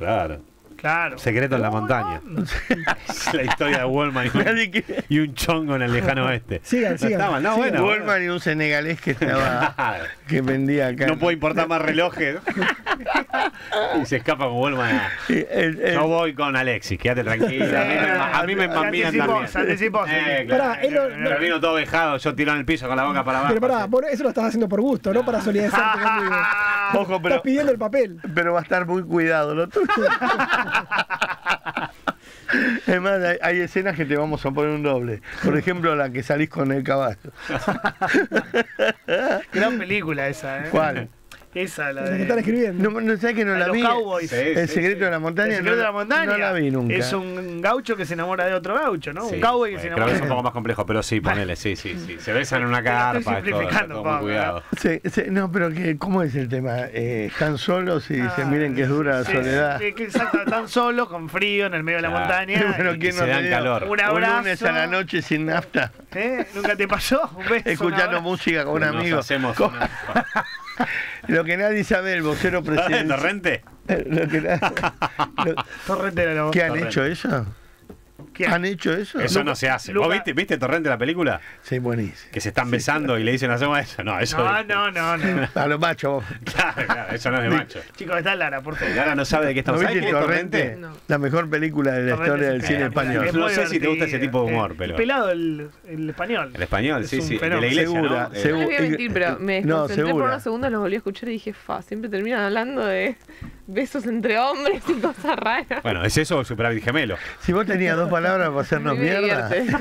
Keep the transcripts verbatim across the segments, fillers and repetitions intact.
Claro. Claro. Secreto en la montaña. Es la historia de Wallman y un, y un chongo en el lejano oeste. Sigan, sigan. No, no, sigan. bueno. Wallman y un senegalés que estaba que vendía acá. No puede importar más relojes. Y se escapa con Wallman. El, el, Yo voy con Alexis, quédate tranquilo. A mí me, a mí me mambinan también. Se anticipó. Eh, Pará, claro. él no- Pero vino todo vejado, yo tirado en el piso con la boca para abajo. Pero pará, así. vos eso lo estás haciendo por gusto, no para solidarizarte conmigo. Ojo, pero, Estás pidiendo el papel. pero va a estar muy cuidado lo tuyo. Es más, hay, hay escenas que te vamos a poner un doble. Por ejemplo, la que salís con el caballo. Gran película esa, ¿eh? ¿Cuál? Esa, la La que de... están escribiendo. No, no sé que no La la de los vi. Cowboys. Sí, El sí, secreto sí. de la montaña. El secreto no, de la montaña. No la vi nunca. Es un gaucho que se enamora de otro gaucho, ¿no? Sí, un cowboy que bueno, se creo enamora que es de un poco más complejo, pero sí, ponele, sí, sí, sí. Se besan en una Estoy carpa, es todo, simplificando, todo muy Pablo, cuidado. Sí, sí, no, pero que, ¿cómo es el tema? Eh, ¿Están solos y dicen, miren que es dura la Sí, soledad? sí, que exacto, están solos, con frío, en el medio de la Claro. montaña. Bueno, y- ¿quién y no se ha dan tenido calor. Un Un abrazo. lunes a la noche sin nafta, ¿Eh? ¿Nunca te pasó? Un beso, un escuchando abrazo. música con un Nos amigo. hacemos Con- una... Lo que nadie sabe del vocero ¿De presidencial. Torrente? Lo que na- lo- Torrente era la voz. ¿Qué han Torrente. hecho eso? ¿Qué? ¿Han hecho eso? Eso no se hace. Luca- ¿Vos viste, viste Torrente la película? Sí, buenísimo. Que se están besando y le dicen hacemos eso. No, eso No, no, no, no. A los machos. Claro, claro, eso no es de macho. Chicos, está Lara, por favor. Y ahora no sabe de qué ¿No estamos viste hablando. Torrente? No. La mejor película de la Torrente historia es del cine espectacular. español. Es No muy sé si te gusta ese divertida. tipo de humor, Eh, pero- Pelado el, el español. El español, Es sí, un sí. De fenómeno. la iglesia, Segura, ¿no? Eh, segura. No les voy a mentir, pero me No, desconcentré por segura. unos segundos, los volví a escuchar y dije, fa, siempre terminan hablando de besos entre hombres y cosas raras. Bueno, ¿es eso o Superávit Gemelo? Si vos tenías dos palabras para hacernos Me mierda. divierte.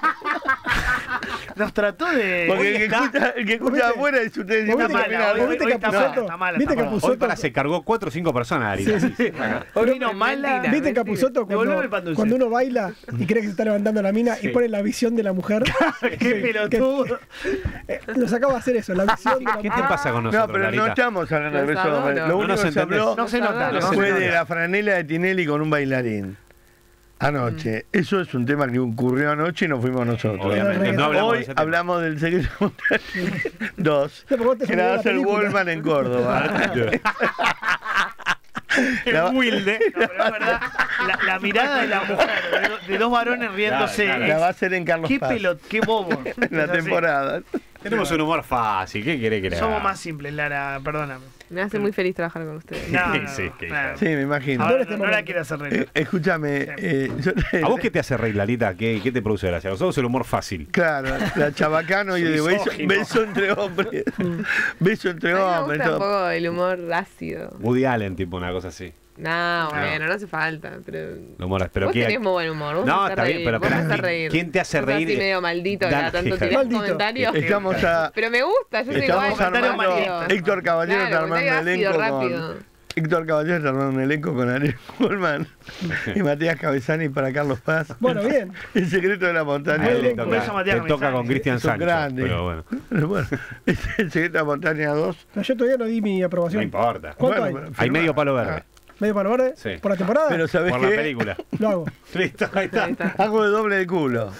Nos trató de. Porque el que está- escucha, el que escucha ¿Viste? afuera dice ustedes ¿Vos siempre mala, terminan hoy- hablando. ¿Viste hoy está Capusotto? mala, está mala, ¿Viste está mala. Capusotto? Hoy para se cargó cuatro o cinco personas, Arita. Sí, sí. Hoy vino mala. Mentira. ¿Viste Capusotto Devolveme cuando, el pan dulce. cuando uno baila y cree que se está levantando la mina y pone la visión de la mujer? Qué pelotudo. Eh, nos acaba de hacer eso, la visión de la ¿Qué mujer. te pasa con No, nosotros, pero no Larita? estamos hablando de Los besos. adoro. Lo No único nos que se habló No se nota, no se fue nota. de la franela de Tinelli con un bailarín. Anoche. Mm. Eso es un tema que ocurrió anoche y nos fuimos nosotros. Obviamente, no hablamos de Hoy ese tema. hablamos del secreto montaña dos, No, pero vos te que la va a olvidás hacer la película. Wallman en Córdoba. Es humilde. No, pero es verdad, la, la mirada de la mujer, de, do- de dos varones riéndose. Claro, La es- va a hacer en Carlos Qué Paz. pelot, qué bobo. En la Es así. temporada. Tenemos un humor fácil, ¿qué querés que le haga? Somos más simples, Lara, perdóname. Me hace muy feliz trabajar con ustedes. No, no, Sí, no, que- no. Sí, me imagino. Ahora este no, no la momento. quiero hacer Eh, reír. escúchame, eh, yo te- ¿A vos qué te hace reír, Lalita? ¿Qué, qué te produce gracia? A nosotros el humor fácil. Claro, la chabacano y de beso, Misógino. beso entre hombres. Beso entre A mí me hombres. gusta un todo. poco el humor ácido. Woody Allen, tipo una cosa así. No, bueno, no hace falta, pero... El humor, pero vos ¿qué- tenés muy buen humor, vos No, me haces está bien, reír, pero vos me pará, haces ¿quién- reír. quién te hace Sos reír? así medio maldito, que Dale, cada tanto hija de- tirás Maldito. comentarios. Estamos a. Pero me gusta, yo soy Estamos igual. comentario armando. maldito. Héctor Caballero está Claro, armando comentario elenco ácido, con. rápido. Héctor Caballero está armando un elenco con Ariel Goldman y Matías Cabezani para Carlos Paz. Bueno, bien. El secreto de la montaña. A él le elenco. toca, Beso a Matías le toca González. con Cristian Es un Sancho. grande. Pero bueno, Bueno, es el secreto de la montaña dos. No, yo todavía no di mi no aprobación. importa. ¿Cuánto Bueno, hay? pero Hay firma. medio palo verde. ¿Medio palo verde? Sí. ¿Por la temporada? Pero ¿sabés Por qué? la película. Lo hago. Listo, ahí está. Ahí está. Hago de doble de culo.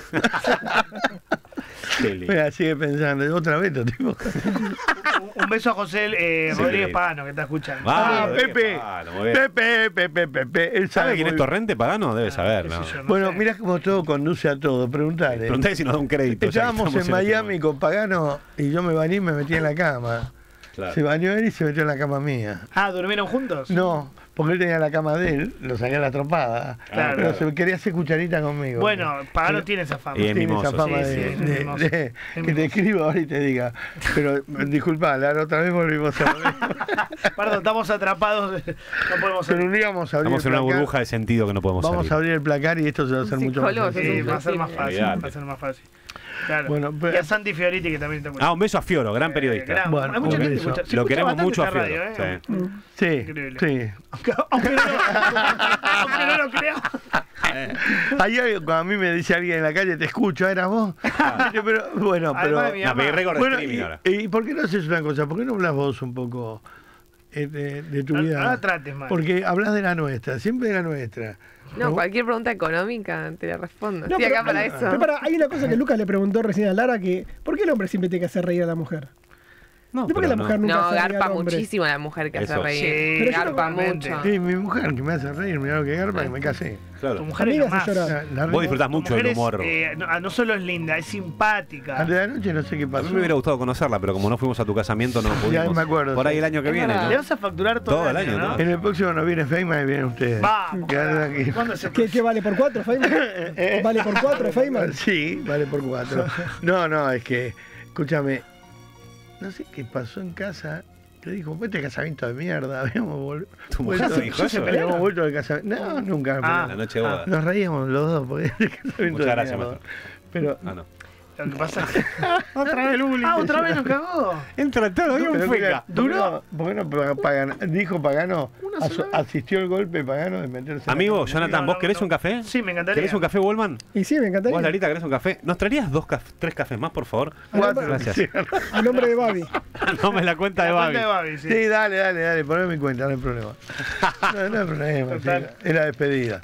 Qué lindo. Mira, sigue pensando. Otra vez, tipo. Un, un beso a José eh, Sí, Rodríguez sí. Pagano, que está escuchando. Va, Ah, Rodríguez Pepe. Pagano, muy bien. Pepe, Pepe, Pepe. Él ¿Sabe quién es muy- Torrente Pagano? Debe saber, qué ¿no? sé yo, no Bueno, sé. mirá cómo todo conduce a todo. Preguntale. Preguntale si nos da un crédito. ya que Estábamos estamos en este Miami con Pagano y yo me bañé y me metí en la cama. Claro. Se bañó él y se metió en la cama mía. Ah, ¿durmieron juntos? No, porque él tenía la cama de él, lo salía a la trompada. Claro. Pero se quería hacer cucharita conmigo. Bueno, Pagano Pero- tiene esa fama. Y es tiene mimoso, esa fama sí, de, sí, es de- mimoso. de- Es que mimoso. te escriba ahora y te diga. Pero disculpa, Lara, otra vez volvimos a lo mismo. Perdón, estamos atrapados. No podemos Pero hacer. un día vamos a abrir Estamos el en una placar. burbuja de sentido que no podemos Vamos salir. a abrir el placar y esto se va a hacer Un mucho más psicólogo, sencillo. Sí, va a ser más Olvídate. fácil. Va a ser más fácil. Claro. Bueno, pero- y a Santi Fioriti, que también te Ah, un beso a Fioro, gran periodista. Eh, gran- Bueno, hay mucha un gente beso. que escucha. se Lo escucha queremos bastante mucho a esta Fioro. radio, ¿eh? Sí. Sí, Increíble. sí. Aunque, aunque no, aunque no lo creas. Ayer cuando a mí me dice alguien en la calle, te escucho, ¿eras vos? Pero, bueno, pero... Además de mi No, pegué récord de Bueno, streaming y, ahora. y por qué no haces una cosa? ¿Por qué no hablas vos un poco eh, de, de tu No- vida? no la trates mal. Porque hablas de la nuestra, siempre de la nuestra. No, cualquier pregunta económica te la respondo. No, Estoy pero- acá para Pero eso. pará, hay una cosa que Lucas le preguntó recién a Lara, que ¿por qué el hombre siempre tiene que hacer reír a la mujer? No, ¿Por qué la pero mujer no. nunca No, hace reír garpa al hombre? muchísimo la mujer que hace Eso. reír. Sí, Pero yo garpa totalmente. mucho. Sí, mi mujer que me hace reír, mirá lo que garpa, que me casé. Tu Claro. mujer es Amiga lo más. se llora. La- la Vos re- disfrutás Tu mucho mujer del es, humor. eh, no, no solo es linda, es simpática. Antes de la noche no sé qué A pasó. mí me hubiera gustado conocerla, pero como no fuimos a tu casamiento, no pudimos. Ya me acuerdo, Por ahí sí. el año que Es viene, verdad. Le ¿no? vas a facturar todo, Todo el año, ¿no? todo. En el próximo no viene Feynman y vienen ustedes. Vamos. Quédate tranquilo. ¿Cuándo se ¿Qué, qué vale por cuatro, Feynman? Eh, ¿Vale por cuatro, Feynman? Sí, vale por cuatro. No, no, es que, escúchame, no sé qué pasó en casa. Te dijo, pues este casamiento de mierda. Habíamos vol- ¿Tu mujer vuelto, te dijo eso? habíamos vuelto del casamiento. No, nunca. Ah. La noche de boda. Nos reíamos los dos porque era el casamiento Muchas de gracias, mierda. maestro. Pero, Ah, no. Lo que pasa es que. otra vez Luli. Ah, otra vez nos cagó. Entra todo, hay un Pero feca. mira, ¿por qué no- ¿Por qué no pa- Pagano? Dijo Pagano, aso- asistió el golpe Pagano de meterse. en la Amigo, cama. Jonathan, No, ¿vos no, querés no. un café? Sí, me encantaría. ¿Querés un café, Wallman? Y sí, me encantaría. ¿Vos, Larita, querés un café? ¿Nos trarías dos caf- tres cafés más, por favor? Cuatro. Gracias. Sí, A nombre de Babi. No me la cuenta de La Babi. cuenta de Babi, sí. Sí, dale, dale, dale, poneme mi cuenta, no hay problema. No, no hay problema, Total. chica. Es la despedida.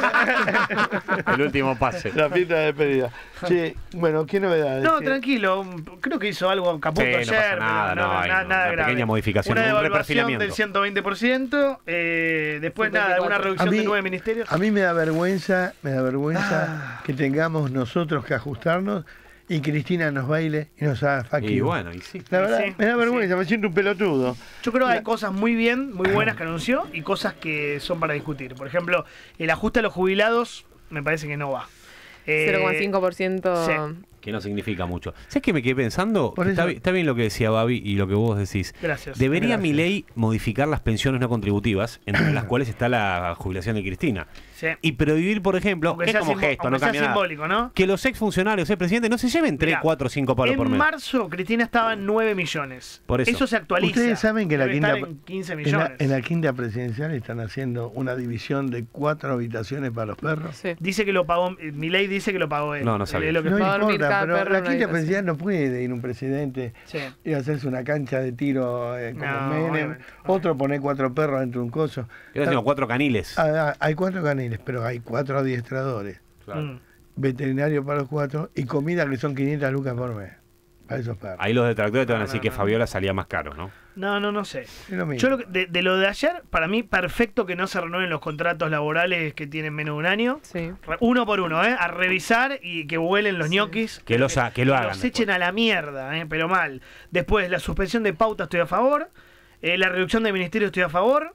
El último pase. La fiesta de despedida. Sí, bueno, ¿qué novedades? No, ¿Qué- tranquilo. Creo que hizo algo Caputo Sí, no ayer. pasa pero nada, no, hay na- una nada grave. pequeña modificación, Una un devaluación reperfilamiento. del ciento veinte por ciento. Eh, después, nada, una ciento veinticuatro. reducción A mí- de nueve ministerios. A mí me da vergüenza, me da vergüenza Ah. que tengamos nosotros que ajustarnos y Cristina nos baile y nos haga fuck Y you. bueno, y sí. La verdad, Sí, me da vergüenza, me siento un pelotudo. Yo creo que hay cosas muy bien, muy buenas que anunció y cosas que son para discutir. Por ejemplo, el ajuste a los jubilados me parece que no va. Eh, cero coma cinco por ciento. sí. Que no significa mucho. ¿Sabes qué me quedé pensando? Por Está, eso- bi- está bien lo que decía Babi y lo que vos decís. Gracias. Debería Gracias. mi ley modificar las pensiones no contributivas, entre las cuales está la jubilación de Cristina. Sí. Y prohibir, por ejemplo, Aunque que es sea como simbo- gesto, no aunque sea cambia nada, simbólico, ¿no? que los exfuncionarios, el presidente, no se lleven tres, Mirá, cuatro, cinco palos por En mes. marzo, Cristina estaba en nueve millones. Por eso. se actualiza. Ustedes saben que la Debe quinta, estar en quince en la, millones. en la quinta presidencial están haciendo una división de cuatro habitaciones para los perros. Sí. Dice que lo pagó, eh, Milei dice que lo pagó él. No, no sabía. Es lo que- No Va a dormir importa, cada pero perro la en una quinta habitación. presidencial no puede ir un presidente Sí. y hacerse una cancha de tiro eh, como No, Menem, obviamente. otro poner cuatro perros dentro de un coso. Yo tengo cuatro caniles. Ah, ah, hay cuatro caniles, pero hay cuatro adiestradores, Claro. Mm. veterinario para los cuatro y comida que son quinientas lucas por mes para esos perros. Ahí los detractores te van a No, decir no, que no. Fabiola salía más caro, ¿no? No, no, no sé. Es lo mismo. Yo lo que- de, de lo de ayer, para mí, perfecto que no se renueven los contratos laborales que tienen menos de un año. Sí. Re- Uno por uno, ¿eh? A revisar y que vuelen los ñoquis. Que los ha- que lo hagan Los después. echen a la mierda, ¿eh? Pero mal. Después, la suspensión de pauta estoy a favor. Eh, la reducción de ministerios estoy a favor.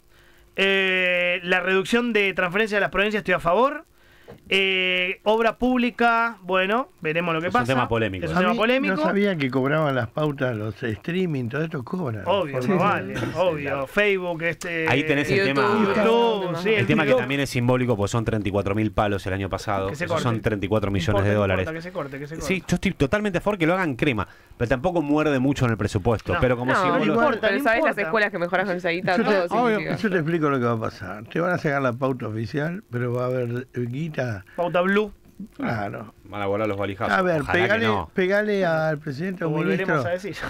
Eh, la reducción de transferencia de las provincias estoy a favor. Eh, obra pública, bueno, veremos lo que Es un pasa. tema polémico, Es ¿eh? un A tema mí polémico. no sabía que cobraban las pautas, los streaming, todo esto cobran. Obvio, Por no favor. vale, obvio. Facebook, este. Ahí tenés el YouTube, tema. YouTube, sí, El tema que TikTok. también es simbólico, porque son treinta y cuatro mil palos el año pasado. Que se Esos corte. son treinta y cuatro No millones importa, de no dólares. importa, que se corte, que se corte. Sí, yo estoy totalmente a favor que lo hagan crema, pero tampoco muerde mucho en el presupuesto. No. pero como No, símbolo- no importa, pero no sabes las importa. escuelas que mejoras con esa guita, Yo te, todo obvio, significa. yo te explico lo que va a pasar. Te van a sacar la pauta oficial, pero va a haber guita. Pauta Blue. Claro. Van a volar los valijazos. A ver, Ojalá que pegale, no. pegale al presidente o Lo volveremos ministro. a decir.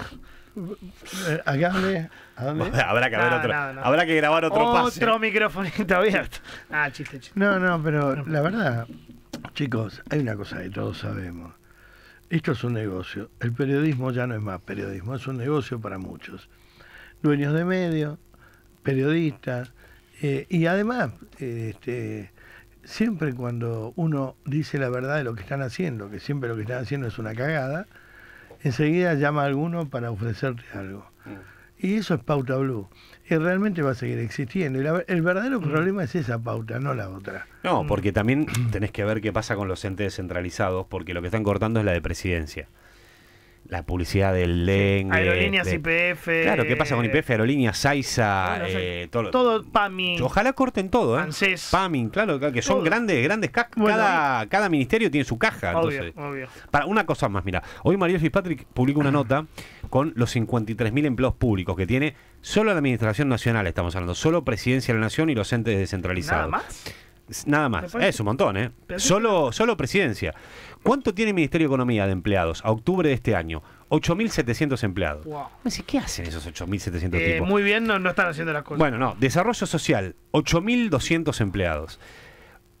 Eh, Hágale. ¿A dónde? Habrá que haber No, otro. no, no. Habrá que grabar otro pase. Otro microfonito abierto. Ah, chiste, chiste. No, no, pero la verdad, chicos, hay una cosa que todos sabemos. Esto es un negocio. El periodismo ya no es más periodismo, es un negocio para muchos. Dueños de medios, periodistas, eh, y además, eh, este, siempre cuando uno dice la verdad de lo que están haciendo, que siempre lo que están haciendo es una cagada, enseguida llama a alguno para ofrecerte algo. Y eso es pauta blue. Y realmente va a seguir existiendo. Y la- el verdadero problema es esa pauta, no la otra. No, porque también tenés que ver qué pasa con los entes descentralizados, porque lo que están cortando es la de presidencia. La publicidad del dengue. Aerolíneas de- I P F. Claro, ¿qué pasa con I P F, Aerolíneas, Saiza? Bueno, eh, todo, lo- Todo PAMI. Ojalá corten todo, ¿eh? ANSES. PAMI, claro, claro, que son Todo. grandes, grandes cajas. Bueno, cada, cada ministerio tiene su caja. Obvio, Entonces, obvio. para una cosa más, mira, hoy Mariel Fitzpatrick publica una nota con los cincuenta y tres mil empleos públicos que tiene solo la Administración Nacional, estamos hablando, solo Presidencia de la Nación y los entes descentralizados. Nada más. S- Nada Me más, parece- es un montón, ¿eh? Pensé Solo, solo Presidencia. ¿Cuánto tiene el Ministerio de Economía de empleados a octubre de este año? ocho mil setecientos empleados. Wow. Me dice, ¿qué hacen esos ocho mil setecientos Eh, tipos? muy bien, no, no están haciendo las cosas. Bueno, no, Desarrollo Social, ocho mil doscientos empleados.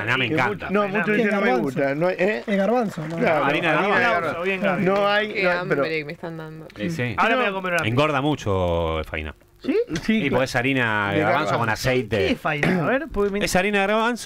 Fainá me Que encanta. mucho- no, Fainá. muchos dicen no me Garbanzo. gusta. No, ¿eh? Es garbanzo, ¿no? Claro, harina de harina de garbanzo. garbanzo. Bien, Gaby. No hay. Qué no, hambre pero, que me están dando. Eh, sí. Ahora me voy a comer una pizza. Engorda mucho Fainá. ¿Sí? sí, Y porque es harina de De garbanzo con garbanzo. ¿Qué aceite. es Fainá? A ver, porque me- Es harina de garbanzo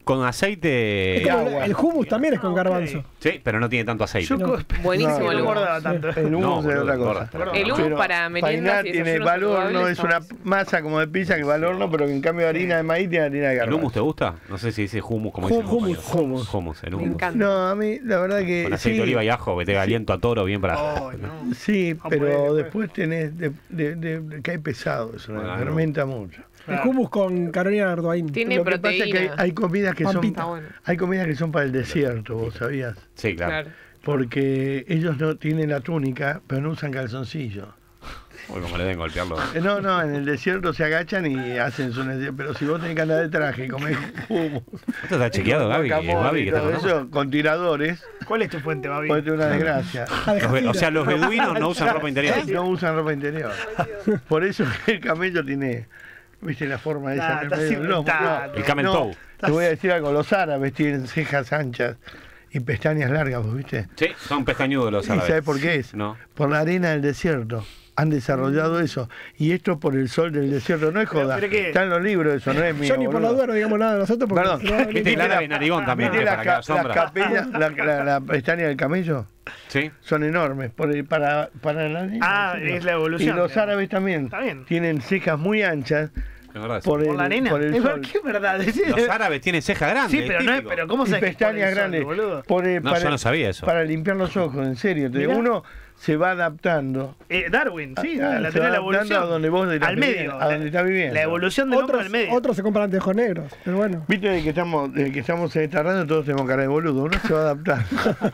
con aceite. Es como agua. el hummus también es con Ah, ok. garbanzo. Sí, pero no tiene tanto aceite. Yo No. co- Buenísimo no, el no hummus. guardaba tanto. El hummus No, es boludo, otra gorda. cosa. El hummus Pero para meriendas Painar y tiene desayunos valor, no saludables es una está masa como de pizza que va al horno, pero que en cambio harina de maíz tiene harina de ¿El garbanzo. hummus te gusta? No sé si dice hummus como Hum- dice el hummus. compañero. Hummus. Hummus, el Me hummus. encanta. No, a mí la verdad que Con aceite sí, de oliva y ajo, que te da aliento a toro bien para... Ay, no. sí, Ah, pero puede, puede. después tenés de, de, de- de- cae pesado, eso Bueno, me fermenta mucho. El hummus con Carolina Arduin. Tiene Lo que proteína. pasa es que hay, hay comidas que son Pampita. Está bueno. hay comidas que son para el desierto, vos sabías, Sí, claro. Claro. porque ellos no tienen la túnica, pero no usan calzoncillo. Uy, como le den golpearlo. Eh, No, no, en el desierto se agachan y hacen su necesidad, pero si vos tenés que andar de traje y comer hummus, ¿Esto está chequeado, Gaby? guacamole Gaby, y que está todo con nosotros. eso, con tiradores, ¿Cuál es tu fuente, Babi? puede tener una desgracia. Ah, de Los be- O Jafira. sea, los beduinos no usan ropa interior. No usan ropa interior. Por eso el camello tiene, viste, la forma esa Nah, en el estás medio del lomo. inventando. El camel no, toe. te voy a decir algo, los árabes tienen cejas anchas y pestañas largas, ¿vos viste? Sí, son pestañudos los ¿Y sabes árabes. por qué es? No. Por la arena del desierto. Han desarrollado eso. Y esto por el sol del desierto. No es Pero- joda. pero ¿qué? Está en los libros eso, no es mío. Yo ni por la boludo. duda no digamos nada de nosotros porque Perdón. si no, ¿Viste el árabe narigón también? ¿Viste que las, para que haga ca- sombra? las capellas, la, la- la pestaña del camello? Sí. Son enormes. Por el- para, para la arena, Ah, sí, es la evolución, Y los digamos. árabes también. Está bien. Tienen cejas muy anchas Es verdad. por, sí. el, ¿Por la arena? por el es sol. ver- ¿Qué verdad? Los árabes tienen ceja grande. Sí, pero no es, típico. pero ¿cómo Y sabes que es por pestañas el sol, grandes. boludo? Por el- No, para, yo no sabía eso. Para limpiar los ojos, en serio. Te digo, Mirá. uno se va adaptando. Eh, Darwin, sí, Ah, la se teoría de va la adaptando evolución. a donde vos estás al viviendo, medio. a la- donde estás viviendo. La evolución del hombre otros, al medio. otros se compran anteojos negros, pero bueno. Viste, desde que estamos, desde que estamos en esta radio todos tenemos cara de boludo, uno se va adaptando.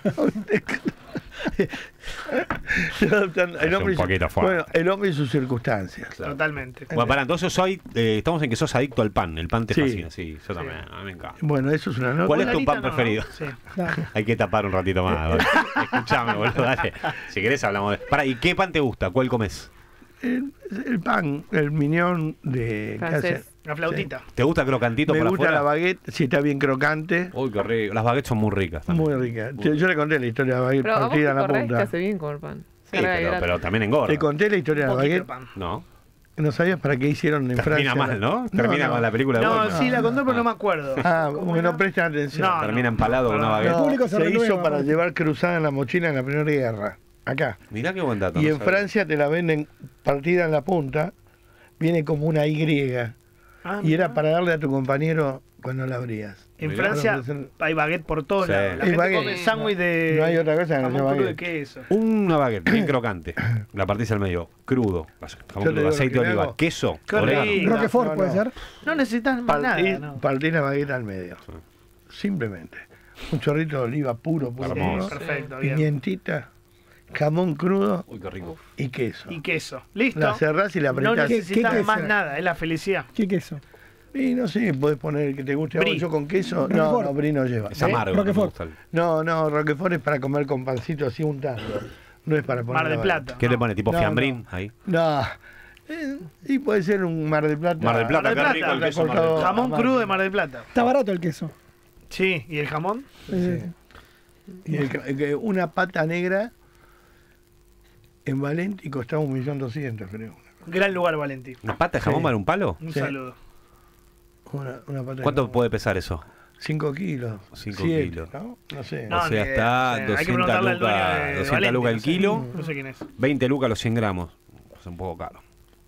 Se va adaptando. El Hace hombre, y un su- poquito fuerte. bueno, el hombre y sus circunstancias. Totalmente. Bueno, para entonces soy, eh, estamos en que sos adicto al pan. El pan te Sí. fascina, sí, yo también. A mí me encanta. Bueno, eso es una nota. ¿Cuál es tu Lolita pan no, preferido? Sí. Dale. Hay que tapar un ratito más. Dale. Escuchame, boludo, dale. Si querés hablamos de... Para, ¿y qué pan te gusta? ¿Cuál comes? El, el pan, el mignon de Francés. casa. La flautita. ¿Te gusta crocantito Me por gusta afuera? la baguette, si está bien crocante. Uy, qué rico. Las baguettes son muy ricas también. Muy rica. Te- Yo le conté la historia de la baguette Pero a vos partida te en la corres que punta. hace bien comer pan. Sí, Carga de pero, grasa. pero también engorda. Te conté la historia de la Un poquito de baguette. pan. No. ¿No sabías para qué hicieron en Termina Francia? mal, ¿no? Termina no. con la película de No, Goldman. sí, la contó, pero Ah. no me acuerdo. Ah, ¿Cómo porque no era? prestan atención. No, Termina no, empalado con una perdón. baguette. El público se se renueva, hizo para aparte. llevar cruzada en la mochila en la Primera Guerra. Acá. Mirá qué buen dato. Y no en sabía. Francia te la venden partida en la punta. Viene como una Y. Ah, Y era mirá. para darle a tu compañero cuando la abrías. En Mirá. Francia hay baguette por todos Sí. lados. La Hay gente baguette. come sándwich de No hay otra cosa que no jamón sea crudo de baguette. queso. Una baguette bien crocante. La partís al medio. Crudo. Jamón Yo te crudo, digo lo aceite que de oliva. hago. Queso. Qué orégano. rico. Roquefort no, puede no. ser. No necesitas más Partís, nada, ¿no? partís la baguette al medio. Sí. Simplemente. Un chorrito de oliva puro, puro, Hermoso. puro. Perfecto, bien. Pimientita, jamón crudo Uy, qué rico. y queso. Y queso. Listo. La cerrás y la No apretás. necesitas ¿Qué- qué más queso? nada, es la felicidad. ¿Qué queso? Y no sé, podés poner el que te guste. Brie. Yo con queso. No, Roquefort. no, brie no lleva. Es ¿Eh? amargo. no me Roquefort. gusta el- No, no, Roquefort es para comer con pancito así untando. No es para poner. Mar del la Plata. ¿Qué No. le pone? ¿Tipo No, fiambrín? no. Ahí. No. Eh, y puede ser un Mar del Plata. Mar del Plata, Mar del qué rico el Plata. queso Mar del Plata. Jamón Amar. crudo de Mar del Plata. Está barato el queso. Sí, ¿y el jamón? Eh, Y el ca- que una pata negra en Valenti costaba un millón doscientos, creo. Gran lugar, Valentín. ¿Una pata de jamón Sí. para un palo? Un Sí. saludo. Una, una pata de ¿Cuánto jamón. puede pesar eso? Cinco kilos. Cinco siete, kilos. ¿no? No sé. No, O sea, ni idea. está Sí, hay que doscientas preguntarle al dueño lucas- de- de doscientas Valenti, lucas el no sé. kilo. No sé quién es. veinte lucas los cien gramos. Es un poco caro.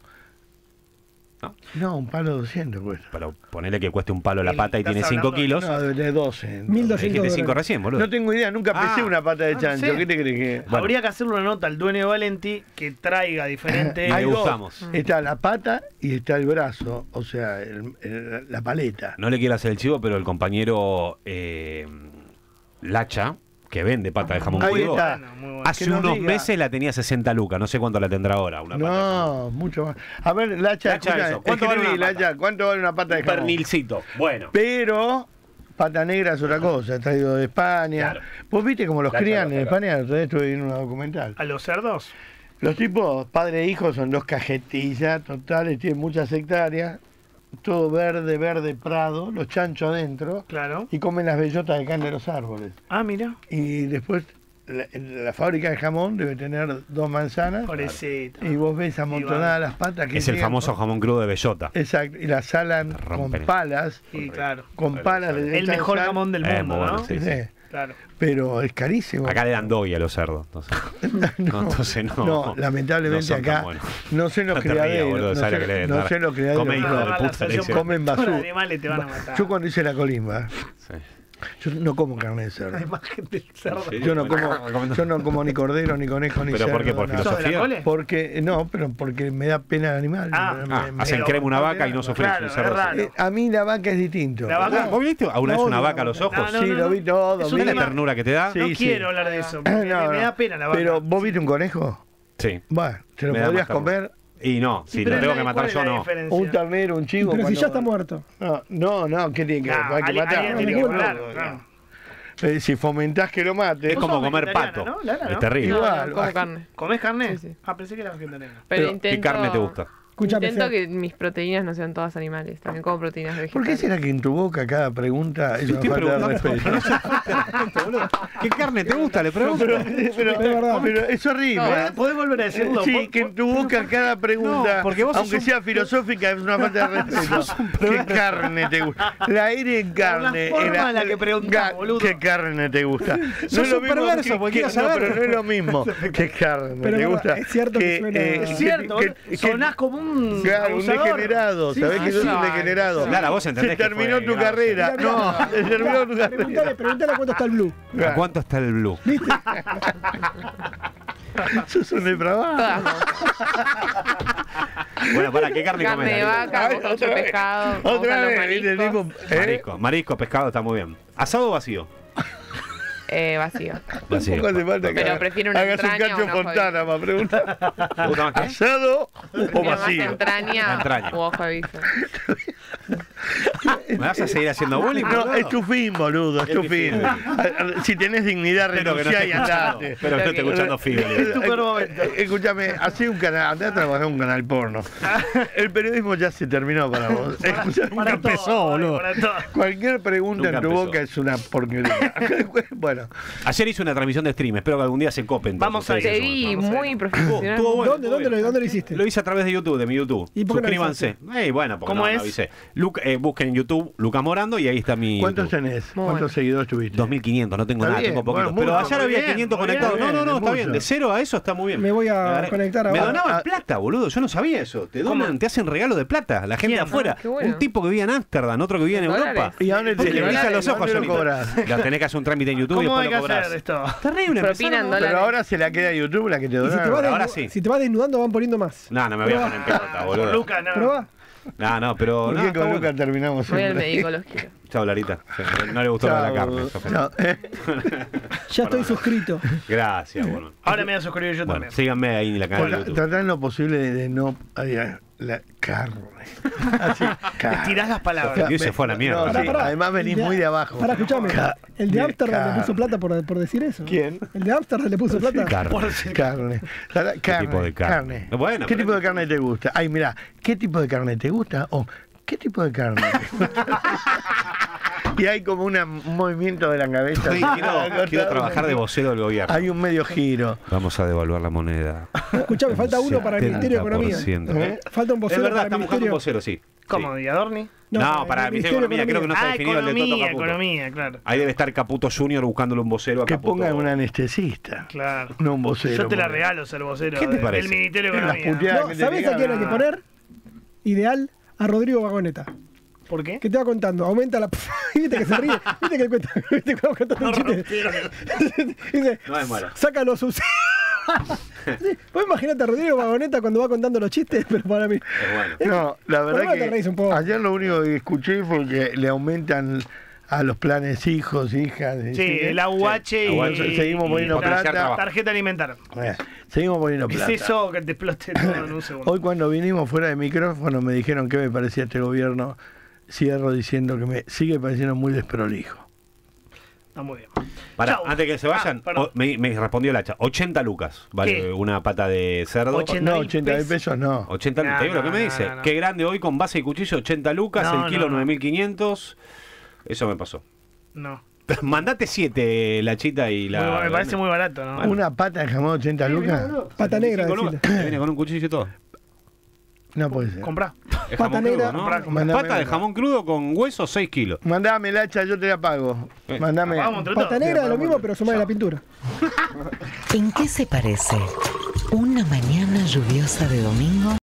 No, un palo doscientos cuesta. Pero ponele que cueste un palo la El- pata y estás tiene cinco hablando- kilos. No, de, de doce. Mil Me doscientos dijiste cinco dólares. recién, boludo. No tengo idea, nunca pesé Ah. una pata de Ah, no chancho. sé. ¿Qué te crees que...? Bueno. Habría que hacerle una nota al dueño de Valenti que traiga diferentes. Y Hay le dos. gustamos. Está la pata y está el brazo, o sea, el- el- la paleta. No le quiero hacer el chivo, pero el compañero eh, Lacha, que vende pata de jamón Ahí crudo, está. Bueno, muy bueno. hace Que nos unos diga. meses la tenía sesenta lucas. No sé cuánto la tendrá ahora. Una pata de jamón. No, mucho más. A ver, Lacha, Lacha, escucha, eso. ¿Cuánto vale escribí, una pata? Lacha, ¿cuánto vale una pata de Un jamón? pernilcito. Bueno. Pero pata negra es otra cosa, traído de España. Claro. Vos viste cómo los Lacha crían lo en saca. España, otra vez estuve viendo una documental. ¿A los cerdos? Los tipos, padre e hijo, son dos cajetillas totales, tienen muchas hectáreas, todo verde, verde, prado, los chanchos adentro, Claro. y comen las bellotas que caen de los árboles. Ah, mira. Y después la, la fábrica de jamón debe tener dos manzanas. Pobrecito. Y vos ves amontonadas las patas. Que Es el llegan famoso con- jamón crudo de bellota. Exacto, y las salan con Rompen. palas. Sí, claro. Con palas. le El echan mejor sal. jamón del Eh, mundo, muy bueno, ¿no? sí. Sí, Claro. pero es carísimo. Acá le dan doggy a los cerdos. Entonces no, entonces no. No, lamentablemente no son tan acá buenos. no sé en los No te rías, criaderos, boludo, no, sabes lo que le sé, deben no dar. sé en los criaderos. Come, hijo no. de La puta, le asociación dicen. Comen Protectora de basura. animales te van a matar. Yo cuando hice la colimba, Sí. yo no como carne de cerdo. La imagen del cerdo. Sí. Yo no como, yo no como ni cordero, ni conejo, ni ¿Pero cerdo. por qué? ¿Por nada. ¿Sos de la filosofía? cole? Porque, no, pero porque me da pena el animal. Ah. Me- Ah, me- hacen pero- crema una vaca y no sufrís Claro, un cerdo. es raro. Eh, a mí la vaca es distinto. La vaca- ¿Vos viste alguna vez No, una no, vaca a no. los ojos? No, no, sí, no, lo vi todo. Es un ¿Ves la tema- ternura que te da? Sí, No sí. quiero hablar de eso. porque No, me, me no. da pena la vaca. Pero, ¿vos viste un conejo? Sí. Bueno, ¿te lo Me da podrías más ternura. comer? Y no, si Pero lo tengo la- que matar ¿cuál es yo, la no. diferencia? Un ternero, un chivo. Pero si cuando- ya está muerto. No, no, no, ¿qué tiene que ver? Nah, Hay que alguien- matar. alguien tiene tiene que que matar, matar, claro. Eh, si fomentás que lo mate. Es Vos como sos comer vegetariana, pato. ¿no? Lara, Es ¿no? terrible. No, Igual, no, como ah, carne. ¿Comés carne? Sí, sí. Ah, pensé que eras vegetariana. Pero, Pero, intento... ¿Qué carne te gusta? Escúchame, Intento Fer. que mis proteínas no sean todas animales. También como proteínas ¿Por vegetales. qué será que en tu boca cada pregunta es una Estoy falta de preguntando, respeto? ¿Qué carne te gusta? Le pregunto. Pero, pero- Es verdad. pero es horrible. No, ¿eh? ¿Podés volver a decirlo? Sí, ¿Por- que en tu boca cada pregunta, No, porque vos sos aunque un- sea filosófica, es una falta de respeto. ¿Qué carne te gusta? La aire en carne. Por la forma era- en la que preguntás, ga- boludo. ¿Qué carne te gusta? No Sos es lo un mismo perverso, que- porque que- quiero no, saber. pero no es lo mismo. ¿Qué carne Pero te es gusta? verdad, es cierto que suena- Es que- cierto, que- boludo. que- Sonás como un Claro, un abusador. degenerado, Sí, ¿sabés sí, que sos sí. un degenerado? Clara, vos entendés Se que terminó fue tu grave. carrera. Mira, No, mira, se terminó tu Preguntale, carrera. preguntale a cuánto está el blue. ¿A cuánto está el blue? Sos un depravado. Todas no. Bueno, para, ¿qué carne Carne comes? de vaca, Ay, mucho otra vez. pescado. me Otra gustan los vez, ¿viste? mariscos. Tipo, ¿eh? Marisco, marisco, pescado, está muy bien. ¿Asado o vacío? Eh, vacío. Vacío. Tampoco hace falta que Pero haga- prefiero una hagas un entraña cacho o un ojo de Fontana para preguntar. ¿Te gusta más qué? ¿Asado o Prefiero más vacío? entraña, Entraña. u ojo de bife. ¿Me vas a seguir haciendo bullying? No, boludo? es tu fin, boludo, es tu Es mi fin. fin. A- a- Si tenés dignidad, Espero que no renunciá esté y escuchando. andate. Espero que no esté escuchando Fidel. tu peor momento. Eh, Escúchame, hacé un canal, andá a trabajar en un canal porno. El periodismo ya se terminó para vos. Escuchame, Para nunca todo, empezó, boludo. para todo. Cualquier pregunta Nunca en tu empezó. boca es una porquería. Bueno, Ayer hice una transmisión de stream, espero que algún día se copen. todos Vamos a ustedes. Te vi Vamos a ver. muy profesional. Estuvo bueno, ¿Dónde, estuvo dónde, bien. lo, ¿Dónde lo hiciste? Lo hice a través de YouTube, de mi YouTube. ¿Y por qué no Suscríbanse. Eh, bueno, porque ¿Cómo no, no es? avisé. Luca- eh, busquen en YouTube Lucas Morando y ahí está mi ¿cuántos YouTube. tenés? Muy ¿Cuántos bueno. seguidores tuviste? dos mil quinientos, no tengo Está nada, bien, tengo poquito. bueno, Pero mucho, ayer muy había bien, quinientos muy conectados. bien, no, no, no, está mucho. bien. De cero a eso está muy bien. Me voy a agarré- conectar Me ahora. donaban Ah, plata, boludo. Yo no sabía eso. Te donan, ¿Cómo? te hacen regalo de plata. La gente ¿Quién? afuera. Ah, qué bueno. Un tipo que vivía en Ámsterdam, otro que vivía en ¿En Europa. dólares? ¿Y a dónde Porque te le ¿Dólares? brilla los ojos ¿Dónde lo solito. cobras? La tenés que hacer un trámite en YouTube y ¿Cómo después hay que lo cobras. hacer esto? Terrible, Propina empezaron- en dólares. Pero ahora se la queda a YouTube la que te Y si te, vas donaron. ahora desnu- sí. si te vas desnudando van poniendo más. No, no me voy a poner en pelota, boludo. Luca, no. Probá. No, no, pero. ¿Por No, qué está con bueno. Lucas terminamos Voy al siempre? médico, los quiero. Chao, Larita. No le gustó lo de la carne. Chao, se ofendió. chao. Eh, Ya estoy suscrito. Gracias, bueno. Ahora me voy a suscribir yo Bueno, también. síganme ahí en la canal de Tra- YouTube. Tratá en lo posible de, de no. ay, la carne. Así, carne. Estirás las palabras. Dios se fue a la mierda. No, Pará, sí, pará. además venís El de- muy de abajo. Pará, escuchame. Ca- El de Amsterdam le carne. puso plata por, por decir eso. ¿Quién? El de Amsterdam le puso plata. Carne. Por ser- Carne. Carne. ¿Qué tipo de carne? Bueno, ¿Qué pero- tipo de carne te gusta? Ay, mira, ¿qué tipo de carne te gusta? O ¿qué tipo de carne te gusta? Y hay como una- un movimiento de la cabeza. Estoy- quiero, quiero trabajar de vocero del gobierno. Hay un medio giro. Vamos a devaluar la moneda. Escuchame, falta uno para el Ministerio de Economía. setenta por ciento. ¿Eh? Falta un Es vocero verdad, para el estamos buscando un Ministerio. vocero, sí. ¿Cómo? Sí. ¿Y Adorni? No, para el Ministerio de Economía, creo que no está Ah, definido el de Toto economía, Caputo. economía, claro. Ahí debe estar Caputo Junior buscándole un vocero a Que Caputo. pongan un anestesista. Claro. No un vocero. Yo te la porque- regalo ser vocero ¿Qué te de- parece? del Ministerio de En las Economía. puteadas No, que te ¿sabés a digan, quién hay que ah. poner? Ideal a Rodrigo Vagoneta. ¿Por qué? Que te va contando, aumenta la. Viste que se ríe, viste que cuenta, viste que va contando un chiste. Dice, No es malo. saca los subsidios. Sí, vos imaginate a Rodrigo Vagoneta cuando va contando los chistes, pero para mí. Es bueno. No, la Por lo verdad menos te reís un que poco. ayer lo único que escuché fue que le aumentan a los planes hijos, hijas. Sí, ¿sí? el A U H Sí. y, Aguante. Seguimos y poniendo potenciar plata. trabajo. tarjeta alimentaria. Eh, seguimos poniendo Es plata. eso que te explote todo en un segundo. Hoy cuando vinimos fuera de micrófono me dijeron que me parecía este gobierno. Cierro diciendo que me sigue pareciendo muy desprolijo. Está muy bien. Pará, Chau. antes que se vayan, Ah, perdón. o- me, me respondió el hacha. ochenta lucas vale ¿Qué? una pata de cerdo. ochenta No, mil ochenta mil pesos no. ochenta No, te digo lo que no, me no, dice. no. Qué grande hoy con base y cuchillo, ochenta lucas, No, el kilo no, no. nueve mil quinientos. Eso me pasó. No. Mandate siete, la chita y la. Muy- me parece muy barato, ¿no? Una pata de jamón ochenta lucas. Pata negra, Con- decile. Viene con un cuchillo y todo. No puede ser. Comprá. Es Pata jamón negra. crudo, ¿no? Comprá, comprá. Pata de jamón crudo con hueso, seis kilos. Mandame el hacha, yo te la pago. Eh, Mandame. Vamos entre Pata todos. negra, lo mismo, pero sumar la pintura. ¿En qué se parece una mañana lluviosa de domingo